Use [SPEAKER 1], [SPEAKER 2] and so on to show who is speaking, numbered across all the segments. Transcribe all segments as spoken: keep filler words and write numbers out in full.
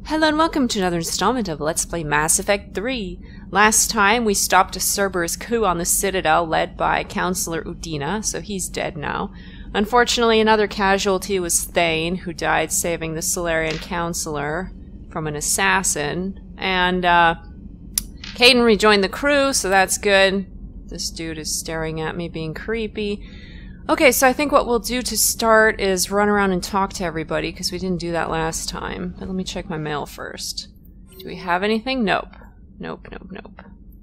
[SPEAKER 1] Hello and welcome to another installment of Let's Play Mass Effect three. Last time we stopped a Cerberus coup on the Citadel led by Counselor Udina, so he's dead now. Unfortunately, another casualty was Thane, who died saving the Solarian Counselor from an assassin. And, uh, Kaidan rejoined the crew, so that's good. This dude is staring at me, being creepy. Okay, so I think what we'll do to start is run around and talk to everybody, because we didn't do that last time. But let me check my mail first. Do we have anything? Nope. Nope, nope, nope.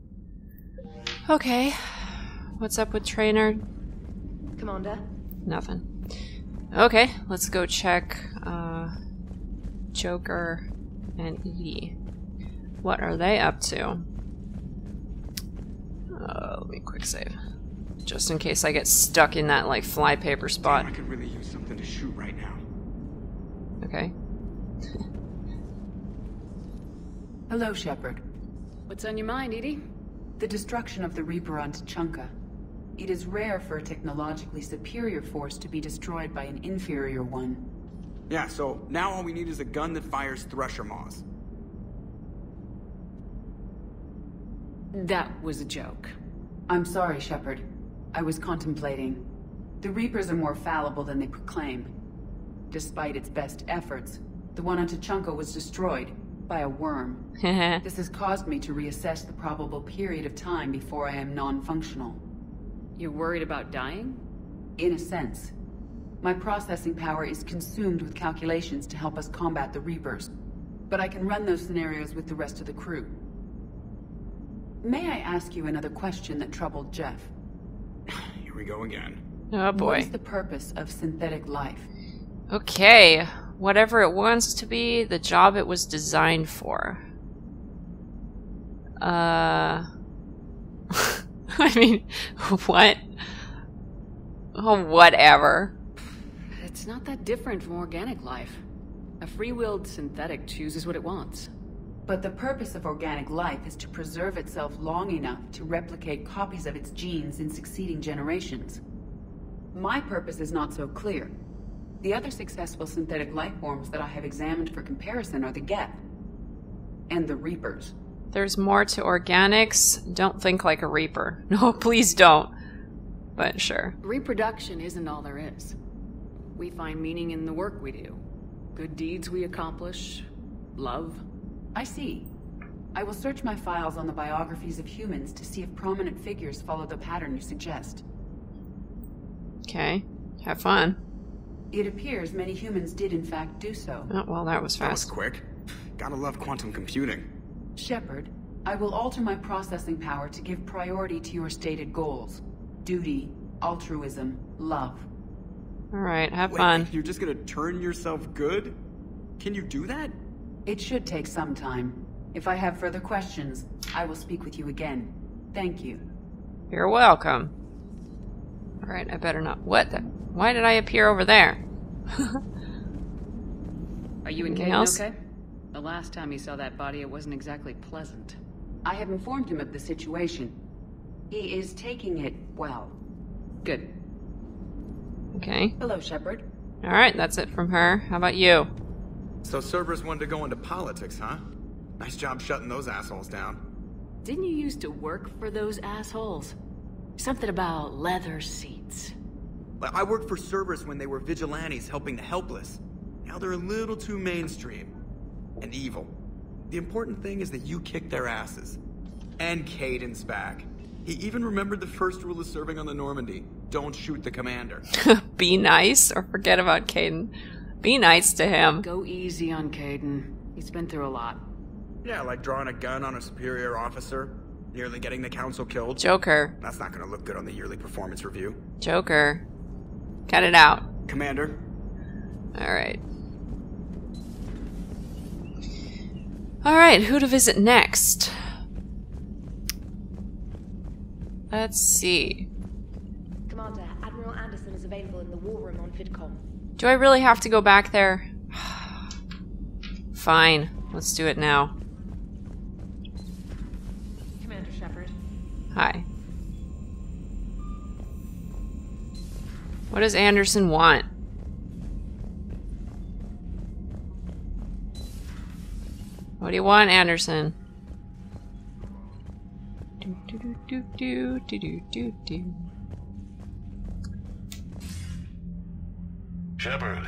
[SPEAKER 1] Okay. What's up with Trainer?
[SPEAKER 2] Commander?
[SPEAKER 1] Nothing. Okay, let's go check uh, Joker and Edie. What are they up to? Uh, let me quick save. Just in case I get stuck in that, like, flypaper spot.
[SPEAKER 3] Damn, I could really use something to shoot right now.
[SPEAKER 1] Okay.
[SPEAKER 2] Hello, Shepard.
[SPEAKER 4] What's on your mind, Edie?
[SPEAKER 2] The destruction of the Reaper on Tuchanka. It is rare for a technologically superior force to be destroyed by an inferior one.
[SPEAKER 3] Yeah, so now all we need is a gun that fires Thresher Maws.
[SPEAKER 4] That was a joke.
[SPEAKER 2] I'm sorry, Shepard. I was contemplating. The Reapers are more fallible than they proclaim. Despite its best efforts, the one on Tuchanka was destroyed by a worm. This has caused me to reassess the probable period of time before I am non-functional.
[SPEAKER 4] You're worried about dying?
[SPEAKER 2] In a sense. My processing power is consumed with calculations to help us combat the Reapers. But I can run those scenarios with the rest of the crew. May I ask you another question that troubled Jeff?
[SPEAKER 3] Here we go again.
[SPEAKER 1] Oh boy.
[SPEAKER 2] What is the purpose of synthetic life?
[SPEAKER 1] Okay. Whatever it wants to be, the job it was designed for. Uh... I mean, what? Oh, whatever.
[SPEAKER 4] It's not that different from organic life. A free-willed synthetic chooses what it wants.
[SPEAKER 2] But the purpose of organic life is to preserve itself long enough to replicate copies of its genes in succeeding generations. My purpose is not so clear. The other successful synthetic life forms that I have examined for comparison are the Geth and the Reapers.
[SPEAKER 1] There's more to organics. Don't think like a Reaper. No, please don't. But sure.
[SPEAKER 4] Reproduction isn't all there is. We find meaning in the work we do. Good deeds we accomplish. Love.
[SPEAKER 2] I see. I will search my files on the biographies of humans to see if prominent figures follow the pattern you suggest.
[SPEAKER 1] Okay. Have fun.
[SPEAKER 2] It appears many humans did in fact do so.
[SPEAKER 1] Oh, well, that was
[SPEAKER 3] That was
[SPEAKER 1] fast.
[SPEAKER 3] quick. Gotta love quantum computing.
[SPEAKER 2] Shepard, I will alter my processing power to give priority to your stated goals. Duty, altruism, love.
[SPEAKER 1] Alright, have
[SPEAKER 3] Wait,
[SPEAKER 1] fun.
[SPEAKER 3] You're just gonna turn yourself good? Can you do that?
[SPEAKER 2] It should take some time. If I have further questions, I will speak with you again. Thank you.
[SPEAKER 1] You're welcome. Alright, I better not. What the? Why did I appear over there?
[SPEAKER 4] Are you and
[SPEAKER 1] Anything
[SPEAKER 4] Kaidan
[SPEAKER 1] else?
[SPEAKER 4] okay? The last time he saw that body, it wasn't exactly pleasant.
[SPEAKER 2] I have informed him of the situation. He is taking it well.
[SPEAKER 4] Good.
[SPEAKER 1] Okay.
[SPEAKER 2] Hello, Shepard.
[SPEAKER 1] Alright, that's it from her. How about you?
[SPEAKER 3] So Cerberus wanted to go into politics, huh? Nice job shutting those assholes down.
[SPEAKER 4] Didn't you used to work for those assholes? Something about leather seats.
[SPEAKER 3] Well, I worked for Cerberus when they were vigilantes helping the helpless. Now they're a little too mainstream. And evil. The important thing is that you kicked their asses. And Kaidan's back. He even remembered the first rule of serving on the Normandy. Don't shoot the commander.
[SPEAKER 1] Be nice or forget about Kaidan. Be nice to him.
[SPEAKER 4] Go easy on Kaidan. He's been through a lot.
[SPEAKER 3] Yeah, like drawing a gun on a superior officer. Nearly getting the council killed.
[SPEAKER 1] Joker.
[SPEAKER 3] That's not gonna look good on the yearly performance review.
[SPEAKER 1] Joker. Cut it out.
[SPEAKER 3] Commander.
[SPEAKER 1] Alright. Alright, who to visit next? Let's see.
[SPEAKER 5] Commander, Admiral Anderson is available in the war room on VidCom.
[SPEAKER 1] Do I really have to go back there? Fine. Let's do it now.
[SPEAKER 5] Commander Shepard.
[SPEAKER 1] Hi. What does Anderson want? What do you want, Anderson? Do do do do do do do do.
[SPEAKER 6] Shepard.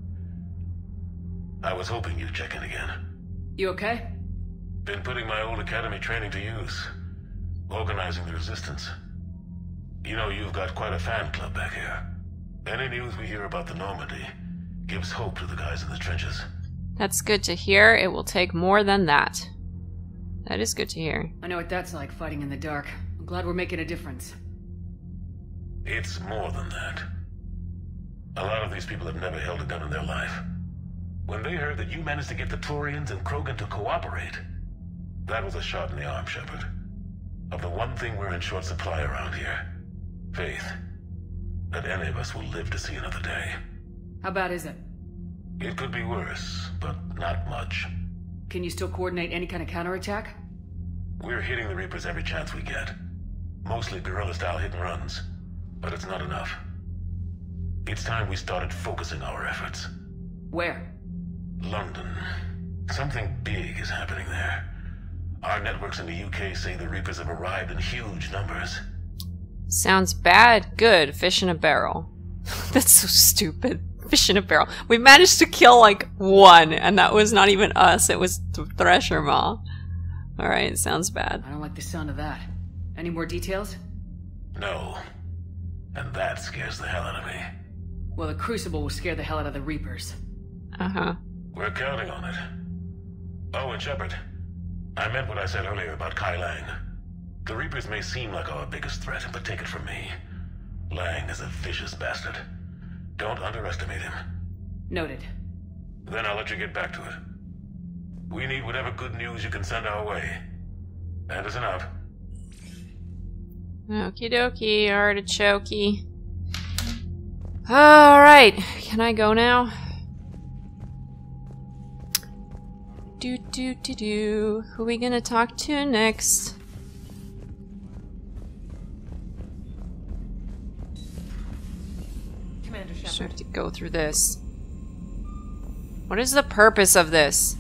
[SPEAKER 6] I was hoping you'd check in again.
[SPEAKER 4] You okay?
[SPEAKER 6] Been putting my old academy training to use. Organizing the resistance. You know, you've got quite a fan club back here. Any news we hear about the Normandy gives hope to the guys in the trenches.
[SPEAKER 1] That's good to hear. It will take more than that. That is good to hear.
[SPEAKER 4] I know what that's like, fighting in the dark. I'm glad we're making a difference.
[SPEAKER 6] It's more than that. A lot of these people have never held a gun in their life. When they heard that you managed to get the Turians and Krogan to cooperate, that was a shot in the arm, Shepard. Of the one thing we're in short supply around here. Faith. That any of us will live to see another day.
[SPEAKER 4] How bad is it?
[SPEAKER 6] It could be worse, but not much.
[SPEAKER 4] Can you still coordinate any kind of counterattack?
[SPEAKER 6] We're hitting the Reapers every chance we get. Mostly guerrilla-style hit-and-runs. But it's not enough. It's time we started focusing our efforts.
[SPEAKER 4] Where?
[SPEAKER 6] London. Something big is happening there. Our networks in the U K say the Reapers have arrived in huge numbers.
[SPEAKER 1] Sounds bad. Good. Fish in a barrel. That's so stupid. Fish in a barrel. We managed to kill like one, and that was not even us. It was Th Thresher Maw. Alright, sounds bad.
[SPEAKER 4] I don't like the sound of that. Any more details?
[SPEAKER 6] No. And that scares the hell out of me.
[SPEAKER 4] Well, the Crucible will scare the hell out of the Reapers.
[SPEAKER 1] Uh-huh.
[SPEAKER 6] We're counting on it. Oh, and Shepard. I meant what I said earlier about Kai Lang. The Reapers may seem like our biggest threat, but take it from me. Lang is a vicious bastard. Don't underestimate him.
[SPEAKER 4] Noted.
[SPEAKER 6] Then I'll let you get back to it. We need whatever good news you can send our way. Anderson out.
[SPEAKER 1] Okie dokie, artichokey. Alright, can I go now? Do do do do. Who are we gonna talk to next?
[SPEAKER 5] Commander
[SPEAKER 1] Just
[SPEAKER 5] Shepard.
[SPEAKER 1] have to go through this. What is the purpose of this?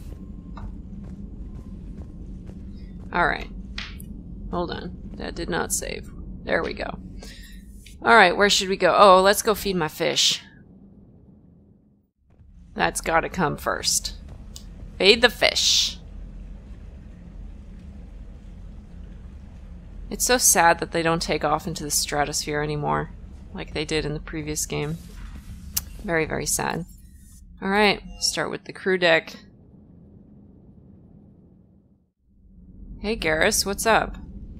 [SPEAKER 1] Alright. Hold on. That did not save. There we go. Alright, where should we go? Oh, let's go feed my fish. That's gotta come first. Feed the fish. It's so sad that they don't take off into the stratosphere anymore, like they did in the previous game. Very, very sad. Alright, start with the crew deck. Hey Garrus, what's up?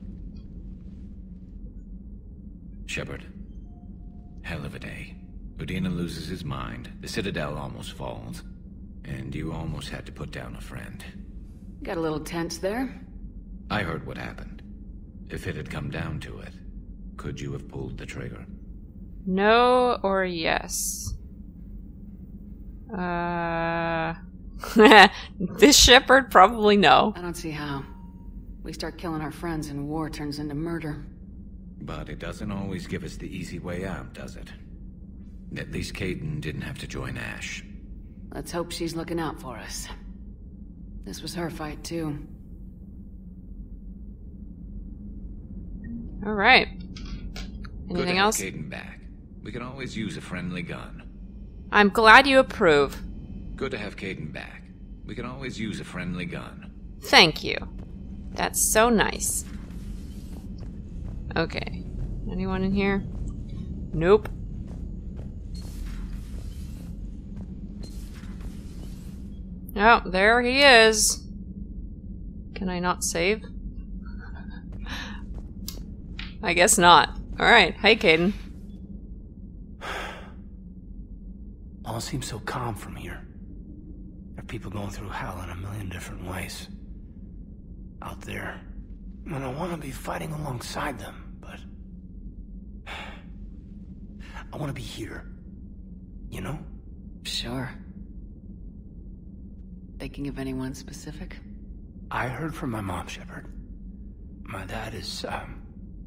[SPEAKER 7] Shepard. Hell of a day. Udina loses his mind, the Citadel almost falls, and you almost had to put down a friend.
[SPEAKER 4] Got a little tense there.
[SPEAKER 7] I heard what happened. If it had come down to it, could you have pulled the trigger?
[SPEAKER 1] No or yes? Uh... This Shepard? Probably no.
[SPEAKER 4] I don't see how. We start killing our friends and war turns into murder.
[SPEAKER 7] But it doesn't always give us the easy way out, does it? At least Caden didn't have to join Ash.
[SPEAKER 4] Let's hope she's looking out for us. This was her fight, too.
[SPEAKER 1] Alright.
[SPEAKER 7] Good
[SPEAKER 1] Anything
[SPEAKER 7] to have
[SPEAKER 1] else?
[SPEAKER 7] Caden back. We can always use a friendly gun.
[SPEAKER 1] I'm glad you approve.
[SPEAKER 7] Good to have Caden back. We can always use a friendly gun.
[SPEAKER 1] Thank you. That's so nice. Okay. Anyone in here? Nope. Oh, there he is. Can I not save? I guess not. Alright. Hey, Caden.
[SPEAKER 8] All seems so calm from here. There are people going through hell in a million different ways. Out there. And I want to be fighting alongside them, but... I want to be here. You know?
[SPEAKER 4] Sure. Thinking of anyone specific?
[SPEAKER 8] I heard from my mom, Shepard. My dad is, um...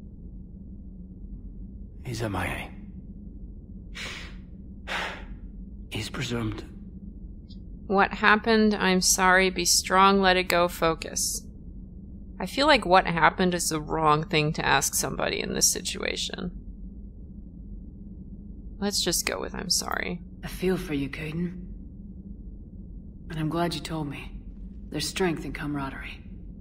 [SPEAKER 8] he's M I A. He's presumed
[SPEAKER 1] What happened? I'm sorry. Be strong. Let it go. Focus. I feel like what happened is the wrong thing to ask somebody in this situation. Let's just go with I'm sorry.
[SPEAKER 4] I feel for you, Caden. And I'm glad you told me. There's strength in camaraderie.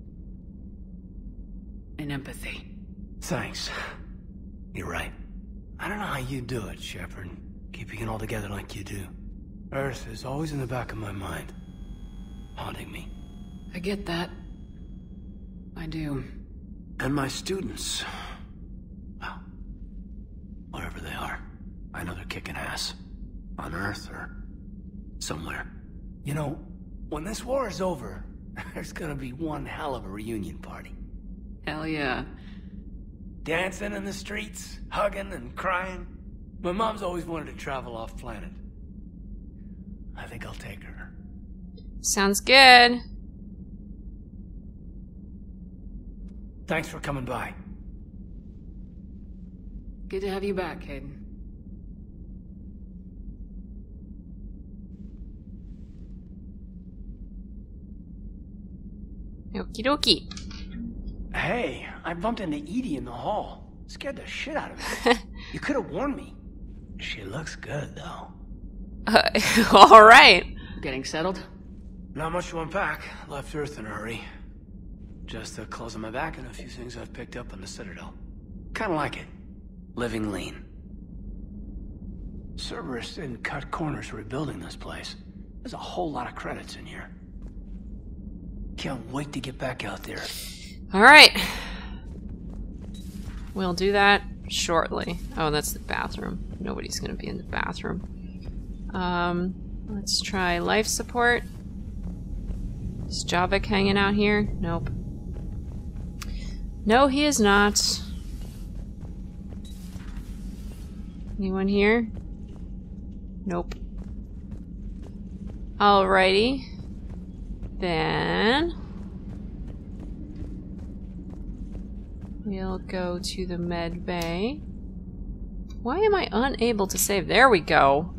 [SPEAKER 4] And empathy.
[SPEAKER 8] Thanks. You're right. I don't know how you do it, Shepard. Keeping it all together like you do. Earth is always in the back of my mind. Haunting me.
[SPEAKER 4] I get that. I do.
[SPEAKER 8] And my students. Well, whatever they are. I know they're kicking ass. On Earth or somewhere. You know, when this war is over, there's gonna be one hell of a reunion party.
[SPEAKER 4] Hell yeah.
[SPEAKER 8] Dancing in the streets, hugging and crying. My mom's always wanted to travel off planet. I think I'll take her.
[SPEAKER 1] Sounds good.
[SPEAKER 8] Thanks for coming by.
[SPEAKER 4] Good to have you back, Caden.
[SPEAKER 1] Okie dokie.
[SPEAKER 8] Hey, I bumped into Edie in the hall. Scared the shit out of me. You could have warned me. She looks good, though.
[SPEAKER 1] Uh, Alright.
[SPEAKER 4] Getting settled?
[SPEAKER 8] Not much to unpack. Left Earth in a hurry. Just the clothes on my back and a few things I've picked up on the Citadel. Kinda like it. Living lean. Cerberus didn't cut corners rebuilding this place. There's a whole lot of credits in here. Can't wait to get back out there.
[SPEAKER 1] Alright. We'll do that shortly. Oh, that's the bathroom. Nobody's gonna be in the bathroom. Um, let's try life support. Is Javik hanging out here? Nope. No, he is not. Anyone here? Nope. Alrighty. Then we'll go to the med bay. Why am I unable to save? There we go.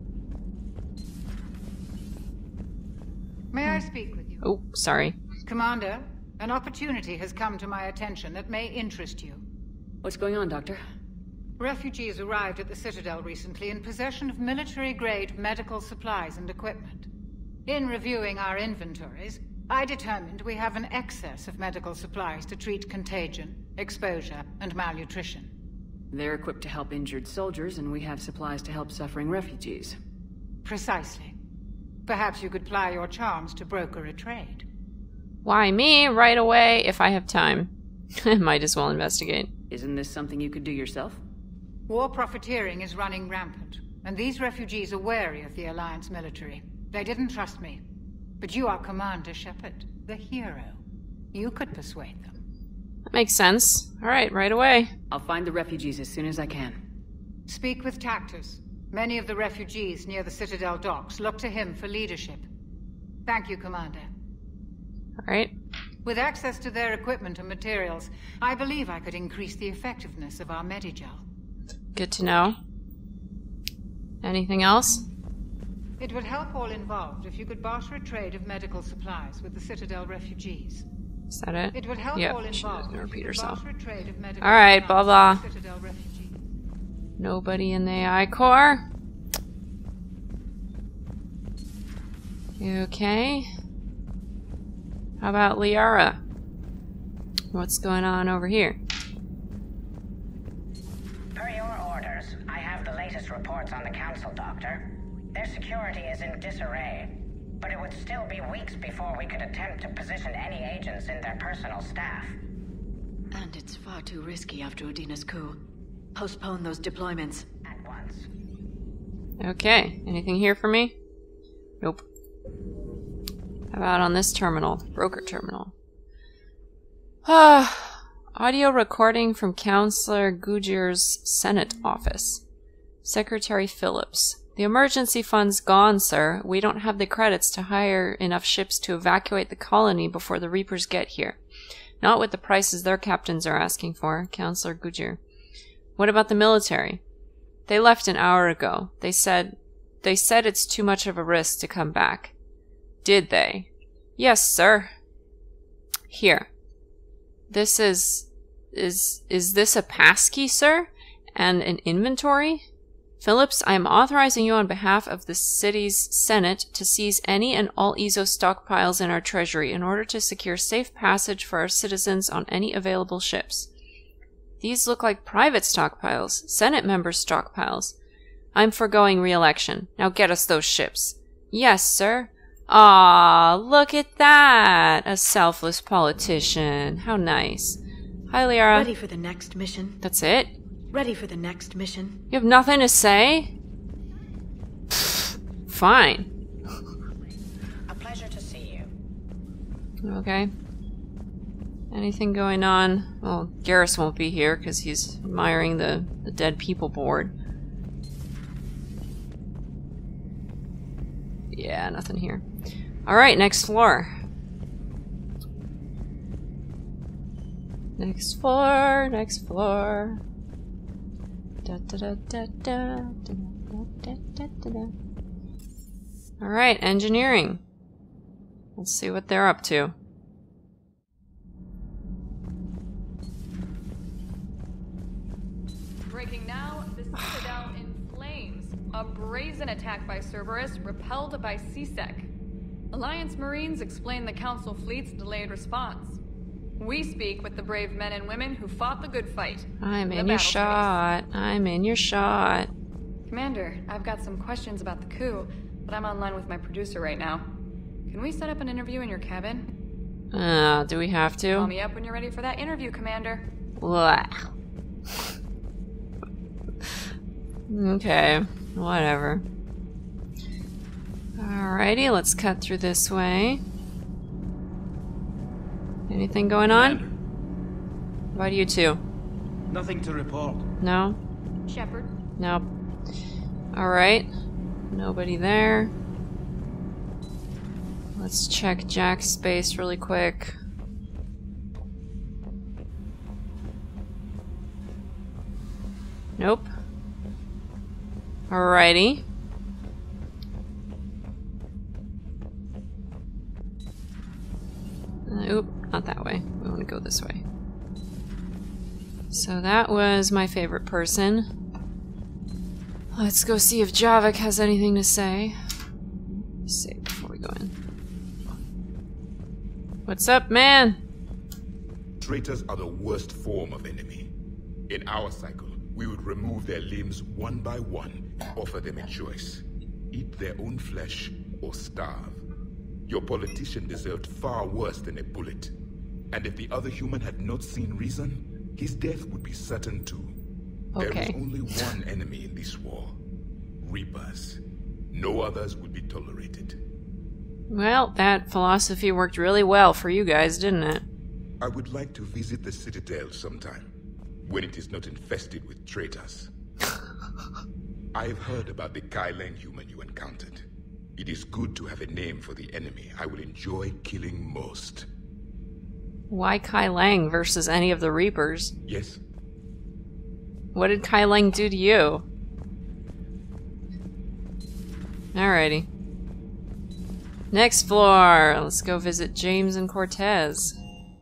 [SPEAKER 9] May I speak with you?
[SPEAKER 1] Oh, sorry.
[SPEAKER 9] Commander, an opportunity has come to my attention that may interest you.
[SPEAKER 4] What's going on, Doctor?
[SPEAKER 9] Refugees arrived at the Citadel recently in possession of military-grade medical supplies and equipment. In reviewing our inventories, I determined we have an excess of medical supplies to treat contagion, exposure, and malnutrition.
[SPEAKER 4] They're equipped to help injured soldiers, and we have supplies to help suffering refugees.
[SPEAKER 9] Precisely. Perhaps you could ply your charms to broker a trade.
[SPEAKER 1] Why me? Right away, if I have time. I might as well investigate.
[SPEAKER 4] Isn't this something you could do yourself?
[SPEAKER 9] War profiteering is running rampant, and these refugees are wary of the Alliance military. They didn't trust me. But you are Commander Shepard, the hero. You could persuade them.
[SPEAKER 1] That makes sense. Alright, right away.
[SPEAKER 4] I'll find the refugees as soon as I can.
[SPEAKER 9] Speak with Tactus. Many of the refugees near the Citadel docks look to him for leadership. Thank you, Commander.
[SPEAKER 1] Alright.
[SPEAKER 9] With access to their equipment and materials, I believe I could increase the effectiveness of our Medigel.
[SPEAKER 1] Good to know. Anything else?
[SPEAKER 9] It would help all involved if you could barter a trade of medical supplies with the Citadel refugees.
[SPEAKER 1] Is that it?
[SPEAKER 9] It would help
[SPEAKER 1] yep,
[SPEAKER 9] all
[SPEAKER 1] she
[SPEAKER 9] involved
[SPEAKER 1] doesn't
[SPEAKER 9] if
[SPEAKER 1] repeat
[SPEAKER 9] you could
[SPEAKER 1] herself.
[SPEAKER 9] barter a trade of medical
[SPEAKER 1] Alright, blah
[SPEAKER 9] supplies
[SPEAKER 1] blah.
[SPEAKER 9] with the Citadel refugees.
[SPEAKER 1] Nobody in the A I core. You okay? How about Liara? What's going on over here?
[SPEAKER 10] Per your orders, I have the latest reports on the Council, Doctor. Their security is in disarray, but it would still be weeks before we could attempt to position any agents in their personal staff.
[SPEAKER 11] And it's far too risky after Udina's coup. Postpone those deployments.
[SPEAKER 10] At once.
[SPEAKER 1] Okay, anything here for me? Nope. How about on this terminal? Broker terminal. Ah, audio recording from Counselor Gujir's Senate office. Secretary Phillips. The emergency fund's gone, sir. We don't have the credits to hire enough ships to evacuate the colony before the Reapers get here. Not with the prices their captains are asking for, Counselor Gujir. What about the military? They left an hour ago. They said they said it's too much of a risk to come back. Did they? Yes, sir. Here. This is... Is... Is this a passkey, sir? And an inventory? Phillips, I am authorizing you on behalf of the city's Senate to seize any and all E Z O stockpiles in our treasury in order to secure safe passage for our citizens on any available ships. These look like private stockpiles, Senate members' stockpiles. I'm foregoing re-election. Now get us those ships. Yes, sir. Ah, look at that! A selfless politician. How nice. Hi, Liara.
[SPEAKER 11] Ready for the next mission?
[SPEAKER 1] That's it?
[SPEAKER 11] Ready for the next mission?
[SPEAKER 1] You have nothing to say? Pfft, fine.
[SPEAKER 10] A pleasure to see you.
[SPEAKER 1] Okay. Anything going on? Well, Garrus won't be here because he's admiring the, the dead people board. Yeah, nothing here. Alright, next floor. Next floor, next floor. Da, da, da, da, da, da, da, da, da, da. Alright, engineering. Let's see what they're up to.
[SPEAKER 12] Breaking now, the Citadel in flames. A brazen attack by Cerberus repelled by C SEC. Alliance Marines explain the Council fleet's delayed response. We speak with the brave men and women who fought the good fight.
[SPEAKER 1] I'm in your shot. I'm in your shot.
[SPEAKER 12] Commander, I've got some questions about the coup, but I'm online with my producer right now. Can we set up an interview in your cabin?
[SPEAKER 1] Uh, do we have to?
[SPEAKER 12] Call me up when you're ready for that interview, Commander.
[SPEAKER 1] Blah. Okay, whatever. Alrighty, let's cut through this way. Anything going on? Commander. What about you two?
[SPEAKER 8] Nothing to report.
[SPEAKER 1] No?
[SPEAKER 12] Shepard.
[SPEAKER 1] Nope. Alright. Nobody there. Let's check Jack's space really quick. Nope. Alrighty. Uh, oop, not that way. We want to go this way. So that was my favorite person. Let's go see if Javik has anything to say. Let's see before we go in. What's up, man?
[SPEAKER 13] Traitors are the worst form of enemy. In our cycle, we would remove their limbs one by one and offer them a choice. Eat their own flesh or starve. Your politician deserved far worse than a bullet. And if the other human had not seen reason, his death would be certain too.
[SPEAKER 1] Okay.
[SPEAKER 13] There is only one enemy in this war. Reapers. No others would be tolerated.
[SPEAKER 1] Well, that philosophy worked really well for you guys, didn't it?
[SPEAKER 13] I would like to visit the Citadel sometime, when it is not infested with traitors. I've heard about the Kai Lang human you encountered. It is good to have a name for the enemy I will enjoy killing most.
[SPEAKER 1] Why Kai Lang versus any of the Reapers?
[SPEAKER 13] Yes.
[SPEAKER 1] What did Kai Lang do to you? Alrighty. Next floor. Let's go visit James and Cortez.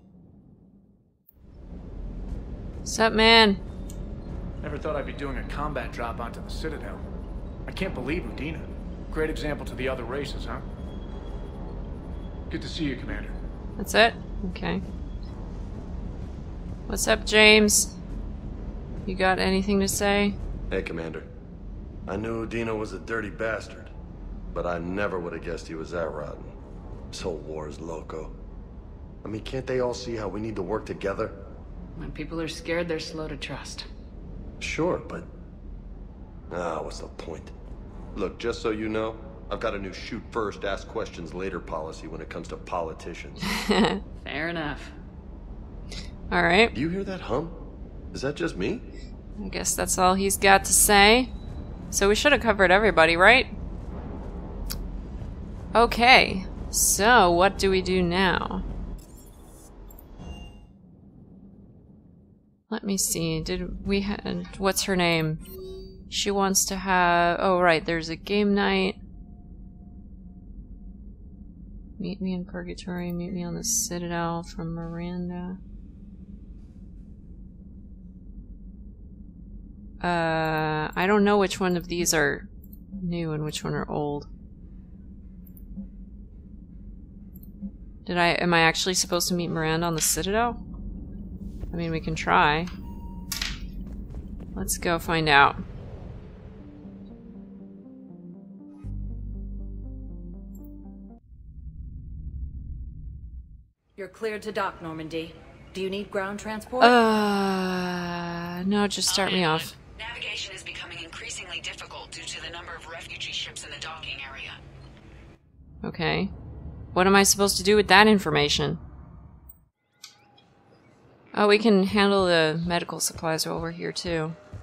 [SPEAKER 1] What's up, man?
[SPEAKER 14] Never thought I'd be doing a combat drop onto the Citadel. I can't believe Udina. Great example to the other races, huh? Good to see you, Commander.
[SPEAKER 1] That's it? Okay. What's up, James? You got anything to say?
[SPEAKER 15] Hey, Commander. I knew Udina was a dirty bastard, but I never would have guessed he was that rotten. This whole war is loco. I mean, can't they all see how we need to work together?
[SPEAKER 4] When people are scared, they're slow to trust.
[SPEAKER 15] Sure, but... Ah, what's the point? Look, just so you know, I've got a new shoot first, ask questions later policy when it comes to politicians.
[SPEAKER 4] Fair enough.
[SPEAKER 1] Alright.
[SPEAKER 15] Do you hear that hum? Is that just me?
[SPEAKER 1] I guess that's all he's got to say. So we should have covered everybody, right? Okay. So, what do we do now? Let me see. Did we have... What's her name? She wants to have... Oh, right. There's a game night. Meet me in Purgatory, meet me on the Citadel from Miranda. Uh, I don't know which one of these are new and which one are old. Did I, am I actually supposed to meet Miranda on the Citadel? I mean, we can try. Let's go find out.
[SPEAKER 16] You're cleared to dock, Normandy. Do you need ground transport?
[SPEAKER 1] Uh, no, just start me off.
[SPEAKER 2] Navigation is becoming increasingly difficult due to the number of refugee ships in the docking area.
[SPEAKER 1] Okay. What am I supposed to do with that information? Oh, we can handle the medical supplies while we're here, too.